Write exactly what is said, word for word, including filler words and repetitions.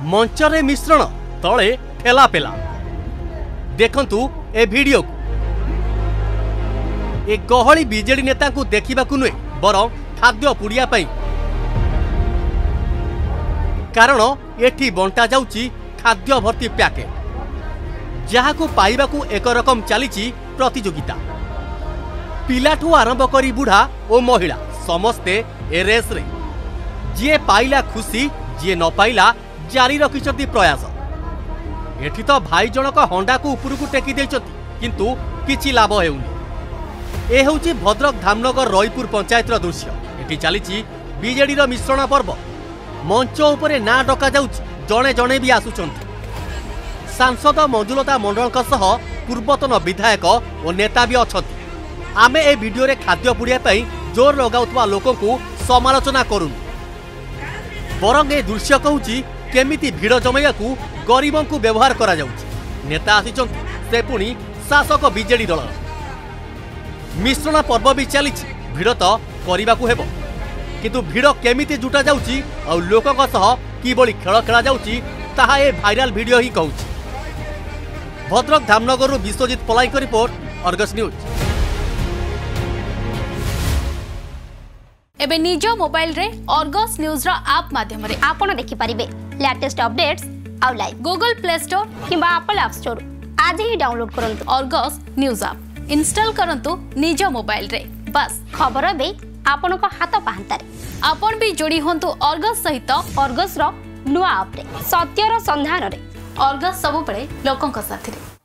मंचरे मिश्रण तले ठेला पेला। देखंतु ए वीडियो ए गहली बीजेडी नेता को देखा नुहे बरं खाद्य पुड़िया पाई, कारण एठी बंटा जाउची खाद्य भर्ती पैकेट जहाकू पाइबाकू एक रकम चली प्रतियोगिता। पिलाठू आरंभ करी बुढ़ा और महिला समस्ते ए रेस रे, जी पाइला खुशी जी न पाइला जारी रखिछंती प्रयास। एठी तो भाई जनक हंडा को उपरकू टेकी देइछंती किंतु किछि लाभ हेउनी। ए हेउची भद्रक धामनगर रईपुर पंचायतर दृश्य। एठी चलीछि बीजेडी मिश्रण पर्व। मंच उपरे ना डका जाउछि, जणे जणे भी आसुछंती। सांसद मंजुलता मंडल सह पूर्वतन विधायक और नेता भी अछंती। आमे ए वीडियो रे खाद्य पुड़िया पाई जोर लगाउतबा लोकों को समालोचना करूँ, बरंग ए दृश्य कहूची केमिति भीड़ जमाइया को गरीबों को व्यवहार करा जाउची। नेता आसिचंती से पुणी शासक बीजेडी दल। मिश्रण पर्व भी चली, भीड़ तो करने को हेबो, किंतु भीड़ केमिति जुटा जाउची और लोकों सह किबोली खेल खेला जाउची ताहा ए भाइराल वीडियो ही कहूची। भद्रक धामनगर विश्वजित पलाई को रिपोर्ट, अर्गस न्यूज। एबे निज मोबाइल रे अर्गस न्यूज रा ऐप माध्यम रे आपण देखि परिबे लेटेस्ट अपडेट्स आउ लाइव गूगल प्ले स्टोर किबा एप्पल ऐप स्टोर आज ही डाउनलोड करंतु। अर्गस न्यूज ऐप इंस्टॉल करंतु निज मोबाइल रे। बस खबर बे आपण को हाथ पाहंतारे। आपण भी जोड़ी होंतु अर्गस सहित अर्गस रो नुआ ऐप रे सत्यर संधान रे। अर्गस सब पड़े लोकों का साथी रे।